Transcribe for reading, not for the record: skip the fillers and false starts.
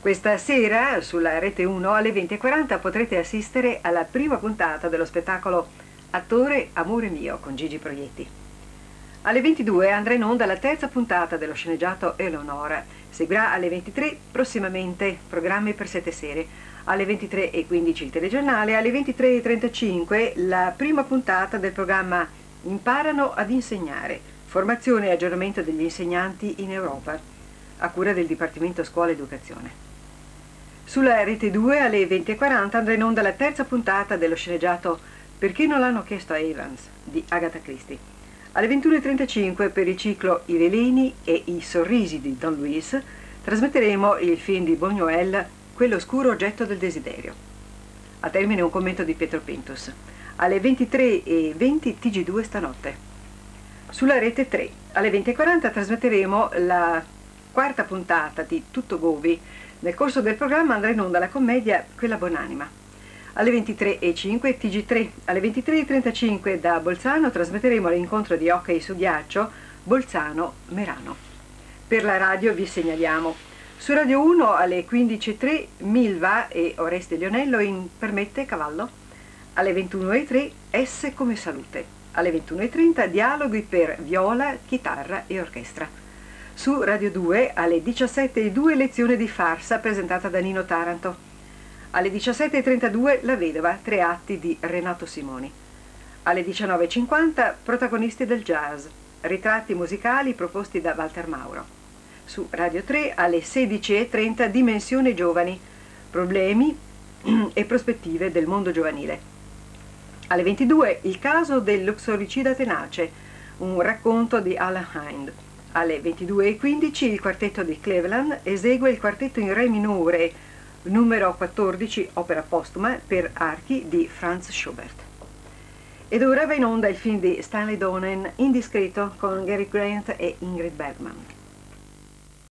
Questa sera sulla Rete 1 alle 20:40 potrete assistere alla prima puntata dello spettacolo Attore Amore Mio con Gigi Proietti. Alle 22 andrà in onda la terza puntata dello sceneggiato Eleonora. Seguirà alle 23 prossimamente programmi per 7 sere. Alle 23:15 il telegiornale, alle 23:35 la prima puntata del programma Imparano ad insegnare, formazione e aggiornamento degli insegnanti in Europa, a cura del Dipartimento Scuola ed Educazione. Sulla Rete 2 alle 20:40 andrà in onda la terza puntata dello sceneggiato Perché non l'hanno chiesto a Evans di Agatha Christie. Alle 21:35 per il ciclo I veleni e i sorrisi di Don Luis trasmetteremo il film di Buñuel Quell'oscuro oggetto del desiderio. A termine un commento di Pietro Pintus. Alle 23:20 TG2 stanotte. Sulla Rete 3 alle 20:40 trasmetteremo la quarta puntata di Tutto Govi. Nel corso del programma andrà in onda la commedia Quella buonanima. Alle 23:05 TG3, alle 23:35 da Bolzano trasmetteremo l'incontro di hockey su ghiaccio Bolzano-Merano. Per la radio vi segnaliamo su Radio 1 alle 15:03 Milva e Oreste Lionello in Permette Cavallo. Alle 21:03 S come salute. Alle 21:30 dialoghi per viola, chitarra e orchestra. Su Radio 2 alle 17:02 lezione di farsa presentata da Nino Taranto. Alle 17:32 La vedova, 3 atti di Renato Simoni. Alle 19:50 protagonisti del jazz, ritratti musicali proposti da Walter Mauro. Su Radio 3 alle 16:30 Dimensione giovani, problemi e prospettive del mondo giovanile. Alle 22 Il caso del luxoricida tenace, un racconto di Alan Hind. Alle 22:15 il quartetto di Cleveland esegue il quartetto in re minore numero 14, opera postuma per archi di Franz Schubert. Ed ora va in onda il film di Stanley Donen Indiscreto con Gary Grant e Ingrid Bergman.